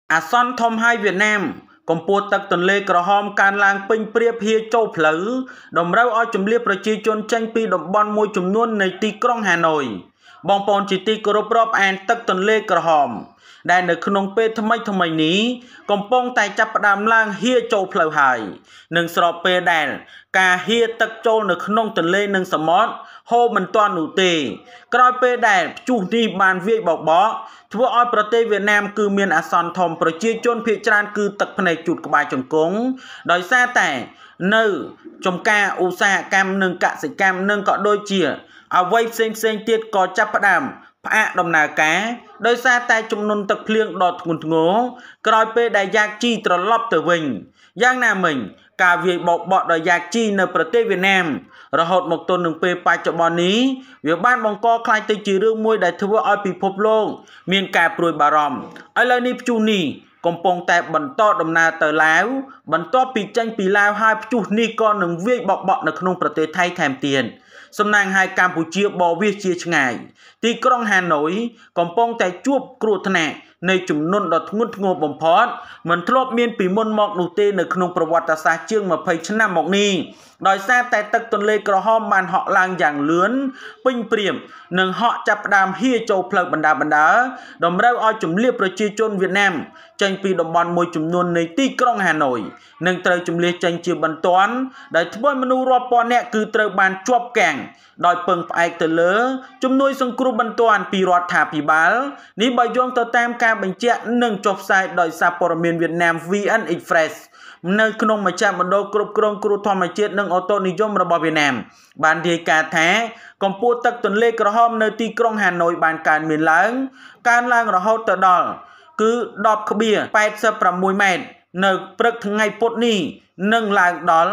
អាសន្នធំហើយវៀតណាមកម្ពុជាទឹកទន្លេក្រហមកើនឡើងពេញព្រាបហៀចូលផ្លូវតម្រូវឲ្យជំរាបប្រជាជនចេញពីតំបន់មួយចំនួននៃទីក្រុងហាណូយបងប្អូនជាទីគោរពរាប់អានទឹកទន្លេក្រហមដែលនៅក្នុងពេលថ្មីនេះកំពុងតែចាប់ផ្ដើមឡើងហៀចូលផ្លូវហើយនឹងស្របពេលដែលការហៀទឹកចូលនៅក្នុងទន្លេនិងសមុទ្រហូរមិនទាន់នោះទេក្រោយពេលដែលព្យុះនេះបានវាយបបកធ្វើឲ្យប្រទេសវៀតណាមគឺមានអាសន្នធំប្រជាជនភាគច្រើនគឺទឹកភ្នែកជូតក្បាលជង្គង់ដោយសារតែនៅចំការឧស្សាហកម្មនិងកសិកម្មនិងក៏ដូចជាអ្វីផ្សេងទៀតក៏ចាប់ផ្ដើមផ្អាកដំណើរការដោយសារតែចំនួនទឹកភ្លៀងដ៏ធ្ងន់ធ្ងរក្រោយពេលដែលយ៉ាកជីត្រឡប់ទៅវិញយ៉ាងណាមិញការវាយបបកដោយយ៉ាកជីនៅប្រទេសវៀតណាមរហូតមកទល់នឹងពេលបច្ចុប្បន្ននេះវាបានបង្កខ្លាចទៅជារឿងមួយដែលធ្វើឲ្យពិភពលោកមានការព្រួយបារម្ភឥឡូវនេះព្យុះនេះកំពុងតែបន្តដំណើរទៅឡាវបន្ទាប់ពីចេញពីឡាវហើយព្យុះនេះក៏នឹងវាយបបកនៅក្នុងប្រទេសថៃថែមទៀតសំណាងឲ្យកម្ពុជាបរវាសជាឆ្ងាយទីក្រុងហាណូយកំពុងតែជួបគ្រោះថ្នាក់នៃជំនន់ដ៏ធ្ងន់ធ្ងរបំផុតមិនធ្លាប់មានពីមុនមកនោះទេនៅក្នុងប្រវត្តិសាស្ត្រជាង20ឆ្នាំមកនេះដោយសារតែទឹកទន្លេក្រហមបានហក់ឡើងយ៉ាងលឿនពេញព្រាបនិងហក់ចាប់ផ្ដើមហៀចូលផ្លូវបណ្ដាតម្រូវឲ្យជំរាបប្រជាជនវៀតណាមចេញពីតំបន់មួយចំនួននៃទីក្រុងហាណូយនិងត្រូវជំរាបចេញជាបន្ទាន់ដែលធ្វើឲ្យមនុស្សរាប់ពាន់នាក់គឺត្រូវបានជាប់គាំងដោយពឹងផ្អែកទៅលើជំនួយសង្គ្រោះបន្ទាន់ពីរដ្ឋាភិបាលនេះបើយោងទៅតាមការបញ្ជាក់និងចុះផ្សាយដោយសារព័ត៌មានវៀតណាម VN Express នៅក្នុងមជ្ឈមណ្ឌលគ្រប់គ្រងគ្រោះធម្មជាតិនិងអូតូនិយមរបស់វៀតណាមបានរាយការណ៍ថាកម្ពស់ទឹកទន្លេក្រហមនៅទីក្រុងហាណូយបានកើនឡើងរហូតទៅដល់គឺ10.86 ម៉ែត្រនៅព្រឹកថ្ងៃពុធនេះនិងឡើងដល់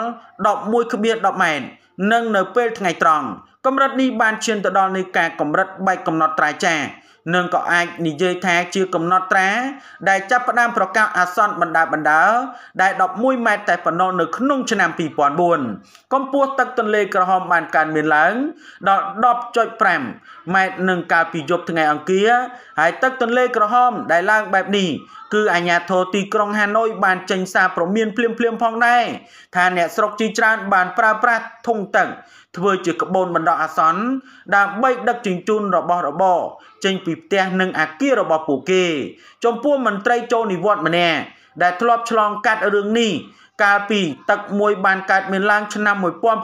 11.10 ម៉ែត្រនិងនៅពេលថ្ងៃត្រង់កម្រិតនេះបានឈានទៅដល់នៃការកម្រិតបែកកំណត់ត្រាចាស់និងក៏អាចនិយាយថាជាកំណត់ត្រាដែលចាប់ផ្ដើមប្រកាសអាសន្នបណ្ដាដែល11 ម៉ែត្រតែប៉ុណ្ណោះនៅក្នុងឆ្នាំ2004កម្ពស់ទឹកទន្លេក្រហមបានកើនមានឡើងដល់ 10.5 ម៉ែត្រនឹងកាលពីយប់ថ្ងៃអង្គារហើយទឹកទន្លេក្រហមដែលឡើងបែបនេះគឺអាជ្ញាធរទីក្រុងហាណូយបានចេញសារព្រមានភ្លាមផងដែរថាអ្នកស្រុកជាច្រើនបានប្រើប្រាស់ធុងទឹកធ្វើជាក្បូនបណ្ដោះអាសន្នដើម្បីដឹកជញ្ជូនរបស់របរចេញពីផ្ទះនិងអគាររបស់ពួកគេចំពោះមន្ត្រីចូលនិវត្តន៍ម្នាក់ដែលធ្លាប់ឆ្លងកាត់រឿងនេះកាលពីទឹកមួយបានកើតមានឡើងឆ្នាំ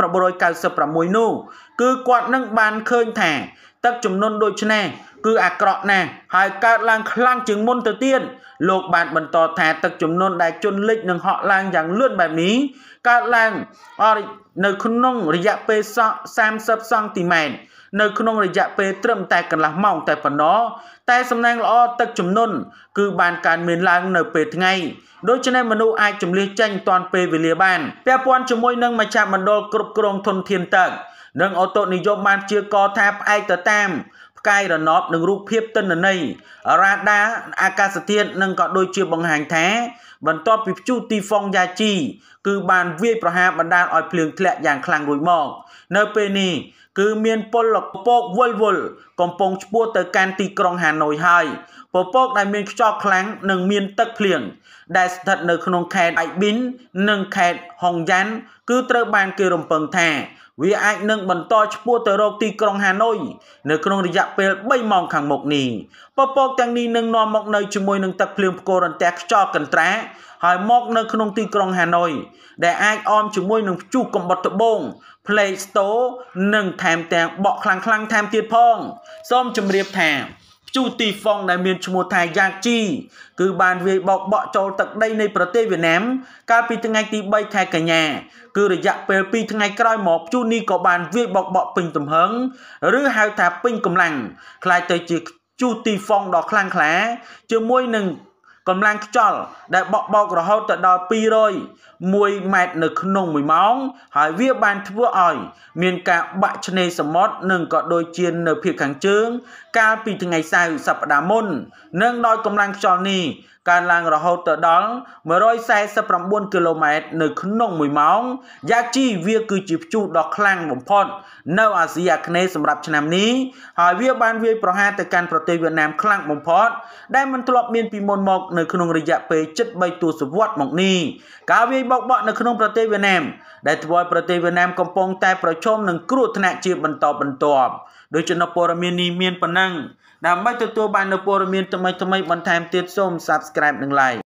1996នោះគឺគាត់នឹងបានឃើញថាទឹកជំនន់ដូចនេះគឺអាក្រក់ណាស់ហើយកើតឡើងខ្លាំងជាងមុនទៅទៀតលោកបានបន្តថាទឹកជំនន់ដែលជន់លិចនិងហក់ឡើងយ៉ាងលឿនបែបនេះកើតឡើងនៅក្នុងរយៈពេល30 សង់ទីម៉ែត្រនៅក្នុងរយៈពេលត្រឹមតែកន្លះម៉ោងតែប៉ុណ្ណោះតែសំណាងល្អទឹកជំនន់គឺបានកើនមានឡើងនៅពេលថ្ងៃដូច្នេះមនុស្សអាចជម្លៀសចេញទាន់ពេលវេលាបានពាក់ព័ន្ធជាមួយនឹងមជ្ឈមណ្ឌលគ្រប់គ្រងធនធានទឹកនិងអូតូនិយមបានព្យាករណ៍ថាផ្អែកទៅតាមផ្កាយរណបនិងរូបភាពទិន្នន័យរ៉ាដាអាកាសធាតុនិងក៏ដូចជាបង្ហាញថាបន្ទាប់ពីព្យុះទីហ្វុងយ៉ាជីគឺបានវាយប្រហារបណ្ដាលឲ្យភ្លៀងធ្លាក់យ៉ាងខ្លាំងរួចមកនៅពេលនេះគឺមានពលពពកវល់កំពុងឆ្ពោះទៅកាន់ទីក្រុងហាណូយហើយពពកដែលមានខ្យល់ខ្លាំងនិងមានទឹកភ្លៀងដែលស្ថិតនៅក្នុងខេត្តអៃប៊ីននិងខេត្តហុងយ៉ាន់គឺត្រូវបានគេរំពឹងថាវាអាចនឹងបន្តឆ្ពោះទៅរកទីក្រុងហាណូយនៅក្នុងរយៈពេល3ម៉ោងខាងមុខនេះពពកទាំងនេះនឹងនាំមកនៅជាមួយនឹងទឹកភ្លៀងផ្គររន្ទះខ្យល់កន្ត្រាក់ហើយមកនៅក្នុងទីក្រុងហាណូយដែលអាចអមជាមួយនឹងព្យុះកំបុតត្បូងផ្លេស្តូនិងថែមទាំងបក់ខ្លាំងថែមទៀតផងសូមជម្រាបថាព្យុះទីហ្វុងដែលមានឈ្មោះថាយ៉ាជីគឺបានវាយបោកចូលទឹកដីនៃប្រទេសវៀតណាមកាលពីថ្ងៃទី3ខែកញ្ញាគឺរយៈពេល2ថ្ងៃក្រោយមកព្យុះនេះក៏បានវាយបោកពេញទំហឹងឬហៅថាពេញកម្លាំងคล้ายទៅជាព្យុះទីហ្វុងដ៏ខ្លាំងក្លាជាមួយនឹងកម្លាំងខ្យល់ដែលបោករហូតទៅដល់201 ម៉ែត្រនៅក្នុង1ម៉ោងហើយវាបានធ្វើឲ្យមានការបាក់ឆ្នេរសមុទ្រនិងក៏ដូចជានៅភាគខាងជើងកាលពីថ្ងៃសៅរ៍សប្តាហ៍មុននិងដោយកម្លាំងខ្យល់នេះការឡើងរហូតដល់149 គីឡូម៉ែត្រនៅក្នុង1ម៉ោងយ៉ាជីវាគឺជាព្យុះដ៏ខ្លាំងបំផុតនៅអាស៊ីអាគ្នេយ៍សម្រាប់ឆ្នាំនេះហើយវាបានវាយប្រហារទៅកាន់ប្រទេសវៀតណាមខ្លាំងបំផុតដែលមិនធ្លាប់មានពីមុនមកនៅក្នុងរយៈពេលជិត3ទសវត្សរ៍មកនេះការវាយបោកបក់នៅក្នុងប្រទេសវៀតណាមដែលធ្វើឲ្យប្រទេសវៀតណាមកំពុងតែប្រឈមនឹងគ្រោះថ្នាក់ជាបន្តបន្ទាប់ដោយចំណុចព័ត៌មាននេះមានប៉ុណ្ណឹងដើម្បីទទួលបាននូវព័ត៌មានថ្មីៗបន្ថែមទៀតសូម Subscribe និង Like